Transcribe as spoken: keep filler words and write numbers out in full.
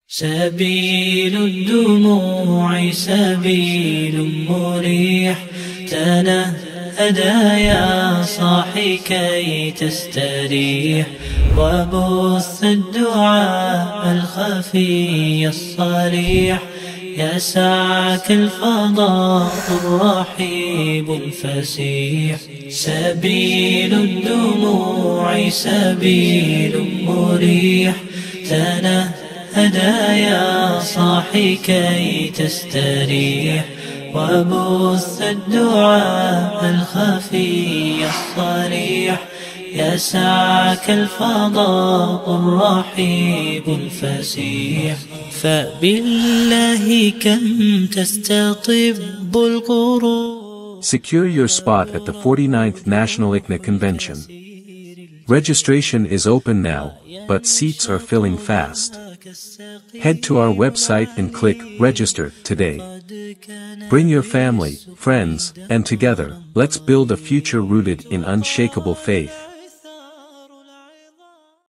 سبيل الدموع سبيل مريح، تنهدى يا صاحي كي تستريح، وبث الدعاء الخفي الصريح، يسعك الفضاء الرحيب الفسيح. سبيل الدموع سبيل مريح، تنهدى يا صاحي كي تستريح، وبث الدعاء الخفي الصريح، يسعك الفضاء الرحيب الفسيح. فبالله كم تستطب القروب. Secure your spot at the forty-ninth National I C N A Convention. Registration is open now, but seats are filling fast. Head to our website and click Register today. Bring your family, friends, and together, let's build a future rooted in unshakable faith.